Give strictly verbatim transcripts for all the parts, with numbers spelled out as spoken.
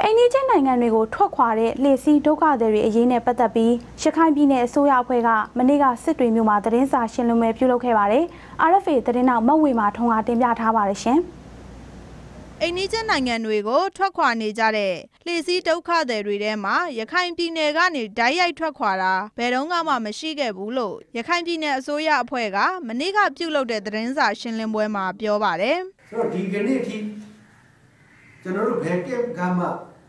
အိန္ဒိယနိုင်ငံတွေကိုထွက်ခွာတဲ့လေစီးဒုက္ခသည်တွေအရေးနဲ့ပတ်သက်ပြီးရခိုင်ပြည်နယ်အစိုးရအဖွဲ့ကမနေ့ကစစ်တွေမြို့မှာသတင်းစာရှင်းလင်းပွဲပြုလုပ်ခဲ့ပါတယ်။ R F A သတင်းနောက်မဝေမာထုံးကတင်ပြထားပါတယ်ရှင်။အိန္ဒိယနိုင်ငံတွေကိုထွက်ခွာနေကြတဲ့လေစီးဒုက္ခသည်တွေထဲမှာရခိုင်ပြည်နယ်ကနေဓာတ်ရိုက်ထွက်ခွာတာဘယ်တော့မှမရှိခဲ့ဘူးလို့ရခိုင်ပြည်နယ်အစိုးရအဖွဲ့ကမနေ့ကပြုလုပ်တဲ့သတင်းစာရှင်းလင်းပွဲမှာပြောပါတယ်။ဆိုတော့ဒီကနေ့အထိကျွန်တော်တို့ဘယ်ကကမှ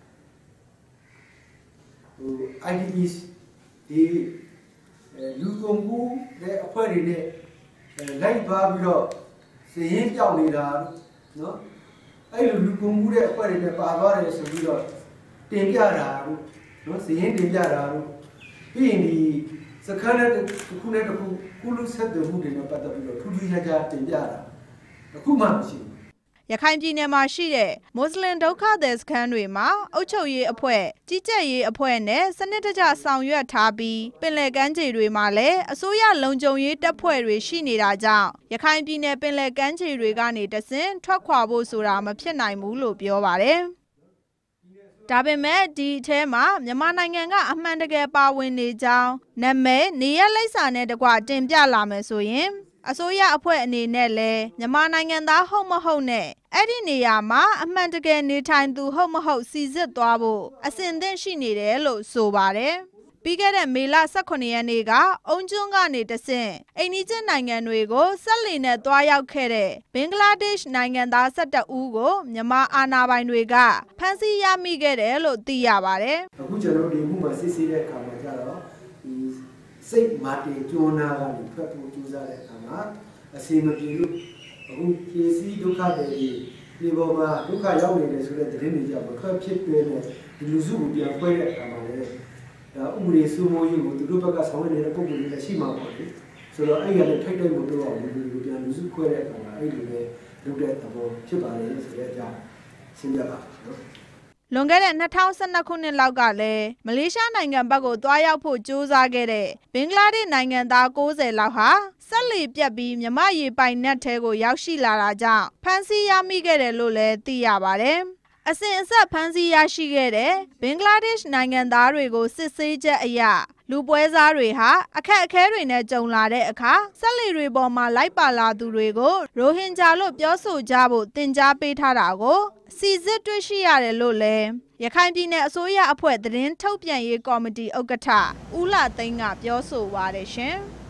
I D P ဒီလူကုန်ကူးတဲ့အဖွဲ့တွေနဲ့လိုက်သွားပြီးတော့စည်ရင်းပြောင်းနေတာနော်အဲ့လိုလူကုန်ကူးတဲ့အဖွဲ့တွေနဲ့ပါသွားတယ်ဆိုပြီးတော့တင်ပြတာနော်စည်ရင်းတင်ပြတာပြီးရင်ဒီစခန်းနဲ့တစ်ခုနဲ့တစ်ခုကုလူဆက်တဲ့မှုတွေနဲ့ပတ်သက်ပြီးတော့ထူးထူးခြားခြားတင်ပြတာအခုမှမရှိဘူးရခိုင်ပြည်နယ်မှာရှိတဲ့မွတ်စလင်ဒုက္ခသည်စခန်းတွေမှာအုပ်ချုပ်ရေးအဖွဲ့ကြီးကြပ်ရေးအဖွဲ့နဲ့စနစ်တကျဆောင်ရွက်ထားပြီးပင်လယ်ကမ်းခြေတွေမှာလည်းအစိုးရလုံခြုံရေးတပ်ဖွဲ့တွေရှိနေတာကြောင့်ရခိုင်ပြည်နယ်ပင်လယ်ကမ်းခြေတွေကနေတဆင့်ထွက်ခွာဖို့ဆိုတာမဖြစ်နိုင်ဘူးလို့ပြောပါတယ်။ဒါပေမဲ့ဒီအထဲမှာမြန်မာနိုင်ငံကအမှန်တကယ်ပါဝင်နေကြောင်းနာမည်နေရလိပ်စာနဲ့တကွတင်ပြလာမယ်ဆိုရင်အစိုးရအဖွဲ့အနေနဲ့လည်းမြန်မာနိုင်ငံသားဟုတ်မဟုတ်နဲ့အဲ့ဒီနေရာမှာအမှန်တကယ်နေထိုင်သူဟုတ်မဟုတ်စီစစ်သွားဖို့အစဉ်သင့်ရှိနေတယ်လို့ဆိုပါတယ်။ပြီးခဲ့တဲ့မေလ၁၇ရက်နေ့ကအုံကျွန်းကနေတဆင့်အိန္ဒိယနိုင်ငံတွေကိုဆက်လီနဲ့တွားရောက်ခဲ့တဲ့ဘင်္ဂလားဒေ့ရှ်နိုင်ငံသား၁၁ဦးကိုမြန်မာအာဏာပိုင်တွေကဖမ်းဆီးရမိခဲ့တယ်လို့သိရပါတယ်။အခုကျွန်တော်တို့ဒီမှုမှာစစ်ဆေးတဲ့အခါမှာကျတော့ဒီစိတ်မာတင်ကျွန်းနာကနေထွက်ဖို့ကြိုးစားတဲ့အခါမှာအစီမပြေလို့အခုဖြည့်စည်းဒုက္ခတွေဒီပေါ်မှာဒုက္ခရောက်နေတယ်ဆိုတဲ့သတင်းတွေကြောင့်မထွက်ဖြစ်ပြတဲ့ဒီလူစုကိုပြန်ဖွဲ့တဲ့အခါမှာလည်းဒါဥပဒေစိုးမိုးရေးကိုသူတို့ဘက်ကဆောင်ရွက်နေတဲ့ပုံစံတွေရှိမှာပေါ့လေဆိုတော့အဲ့ရတဲ့ထိုက်တဲ့ကိုတော့လူလူပြန်လူစုခွဲတဲ့အခါမှာအဲ့လိုပဲလုပ်တဲ့သဘောဖြစ်ပါလေဆိုတဲ့အကြောင်းရှင်းပြပါနော်လွန်ခဲ့တဲ့၂၀၁၂ခုနှစ်လောက်ကလည်းမလေးရှားနိုင်ငံဘက်ကိုတွားရောက်ဖို့ကြိုးစားခဲ့တဲ့ဘင်္ဂလားဒေ့ရှ်နိုင်ငံသား၉၀လောက်ဟာဆက်လီပြတ်ပြီးမြမရေပိုင်နက်ထဲကိုရောက်ရှိလာတာကြောင့်ဖမ်းဆီးရမိခဲ့တယ်လို့လည်းသိရပါတယ်။အစဉ်အဆက်ဖမ်းဆီးရရှိခဲ့တဲ့ဘင်္ဂလားဒေ့ရှ်နိုင်ငံသားတွေကိုစစ်ဆေးချက်အရလူပွဲစားတွေဟာအခက်အခဲတွေနဲ့ကြုံလာတဲ့အခါဆက်လီတွေပေါ်မှာလိုက်ပါလာသူတွေကိုရိုဟင်ဂျာလို့ပြောဆိုကြဖို့သင်ကြားပေးထားတာကိုစီစစ်တွေ့ရှိရတယ်လို့လည်းရခိုင်ပြည်နယ်အစိုးရအဖွဲ့သတင်းထုတ်ပြန်ရေးကော်မတီဥက္ကဋ္ဌဦးလာသိန်းကပြောဆိုပါတယ်ရှင်။